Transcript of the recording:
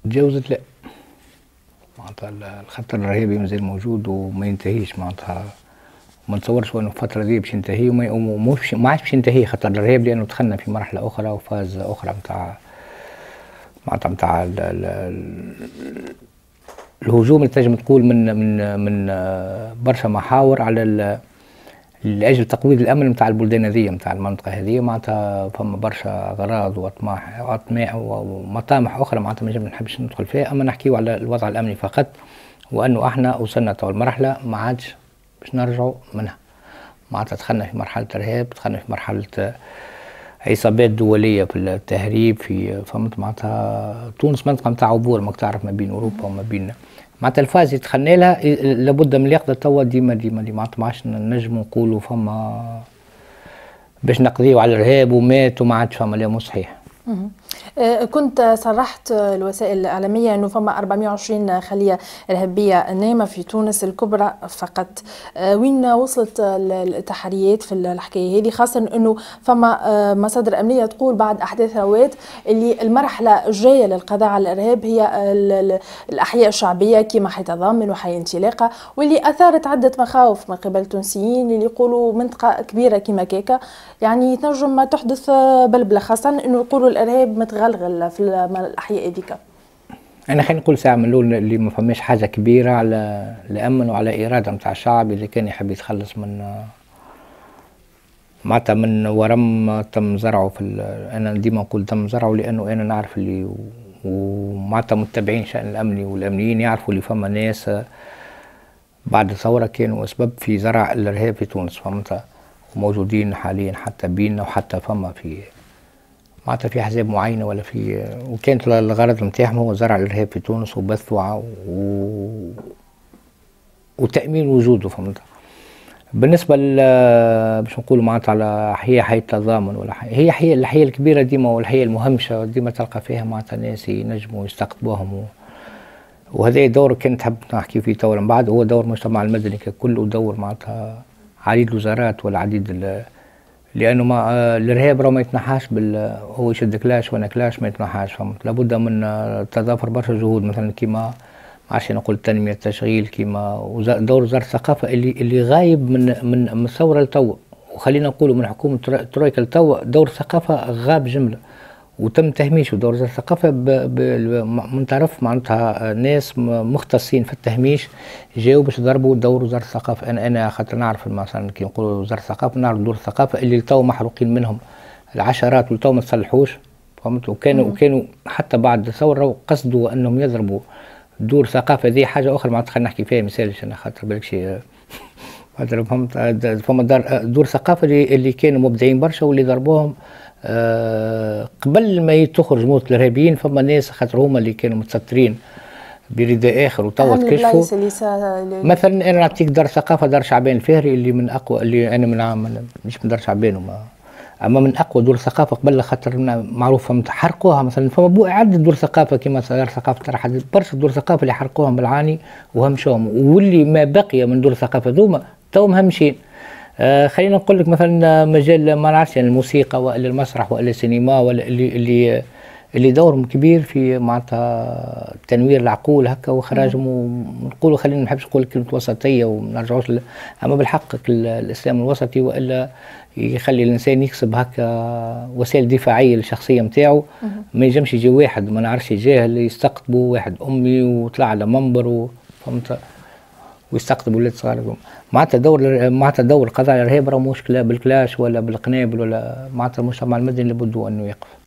تجاوزت لا، معناتها الخطر الارهابي مازال موجود وما ينتهيش، معناتها ما نتصورش انه الفتره دي باش ينتهي ومش ما عادش باش ينتهي خطر الارهاب، لانه دخلنا في مرحله اخرى وفاز اخرى نتاع معناتها نتاع الهجوم اللي تنجم تقول من برشا محاور على لاجل تقويض الامن نتاع البلدان هذه نتاع المنطقه هذه. معناتها فما برشا اغراض واطماع ومطامح اخرى معناتها ما نحبش ندخل فيها، اما نحكيو على الوضع الامني فقط، وانه احنا وصلنا تو المرحله ما عادش باش نرجعوا منها. معناتها دخلنا في مرحله ارهاب، دخلنا في مرحله عصابات دوليه في التهريب، في فهمت معناتها تونس منطقه نتاع عبور ماك تعرف ما بين اوروبا وما بين معناتها الفاز اللي دخلنا لها لابد من اليقظه توا ديما معناتها ما عادش نجموا نقولوا فما باش نقضيو على الارهاب ومات وما عادش فما، لا مو صحيح. كنت صرحت الوسائل الإعلامية أنه فما 420 خلية إرهابية نايمة في تونس الكبرى فقط. وين وصلت التحريات في الحكاية هذه، خاصة أنه فما مصادر أمنية تقول بعد أحداث رواد اللي المرحلة الجاية للقضاء على الإرهاب هي الأحياء الشعبية كما حي تضامن وحي انطلاقة، واللي أثارت عدة مخاوف من قبل التونسيين اللي يقولوا منطقة كبيرة كما كيكا يعني تنجم تحدث بلبلة، خاصة أنه يقولوا الإرهاب متغلغل في الأحياء هذيك. أنا خلينا نقول ساعة من الأول اللي ما فماش حاجة كبيرة على الأمن وعلى إرادة نتاع الشعب إذا كان يحب يتخلص من معناتها من ورم تم زرعه أنا ديما نقول تم زرعه، لأنه أنا نعرف اللي ومعناتها متبعين شأن الأمني والأمنيين يعرفوا اللي فما ناس بعد الثورة كانوا أسباب في زرع الإرهاب في تونس، فهمت، وموجودين حاليا حتى بيننا وحتى فما في معناتها في احزاب معينه ولا في، وكانت الغرض نتاعهم هو زرع الارهاب في تونس وبثه وتامين وجوده، فهمت. بالنسبه باش نقولوا معناتها على حي التضامن ولا هي الحي الكبيره ديما والحي المهمشه ديما تلقى فيها معناتها ناس ينجموا يستقطبوهم وهذا دور كنت حاب نحكي فيه تو من بعد، هو دور المجتمع المدني ككل ودور معناتها عديد الوزارات والعديد لانه ما الارهاب راه ما يتنحاش هو يشد كلاش وانا كلاش ما يتنحاش، فهمت. لابد من تضافر برشا جهود مثلا كيما ما عادش نقول التنميه التشغيل، كيما دور وزاره الثقافه اللي غايب من الثوره لتوا، وخلينا نقولوا من حكومه ترويكا لتوا دور الثقافه غاب جمله وتم تهميشه. دور وزاره الثقافه من طرف معناتها ناس مختصين في التهميش جاوا باش ضربوا دور وزاره الثقافه. انا خاطر نعرف مثلا كي نقولوا وزاره الثقافه نعرف دور الثقافه اللي تو محروقين منهم العشرات واللي تو ما تصلحوش، فهمت. وكانوا حتى بعد الثوره قصدوا انهم يضربوا دور الثقافه. ذي حاجه اخرى معناتها خلينا نحكي فيها مثال انا خاطر بالك شيء فهمت. فما دور ثقافه اللي كانوا مبدعين برشا واللي ضربوهم قبل ما تخرج موت الارهابيين. فما ناس خاطر هما اللي كانوا متسترين برداء اخر وتوا تكشفوا. مثلا انا نعطيك دار ثقافه دار شعبان الفهري اللي من اقوى، اللي انا مش من دار شعبان اما من اقوى دور ثقافه قبل، خاطر معروفه حرقوها. مثلا فما عدة دور ثقافه كما دار ثقافه ترى برشا دور ثقافه اللي حرقوهم بالعاني وهمشوهم، واللي ما بقي من دور ثقافه ذوما تو مهمشين. خلينا نقول لك مثلا مجال ما نعرفش يعني الموسيقى والا المسرح والا السينما ولا اللي دورهم كبير في معناتها تنوير العقول هكا واخراجهم، ونقولوا خلينا ما نحبش نقول كلمه وسطيه وما نرجعوش اما بالحق الاسلام الوسطي والا يخلي الانسان يكسب هكا وسائل دفاعيه للشخصيه نتاعو. ما ينجمش يجي واحد ما نعرفش جاهل يستقطبه واحد امي وطلع على منبر فهمت ويستقطبوا ولاد صغار. معناتها دور القضاء على الارهاب راه مش بالكلاش ولا بالقنابل ولا معناتها المجتمع المدني لابد انه يقف.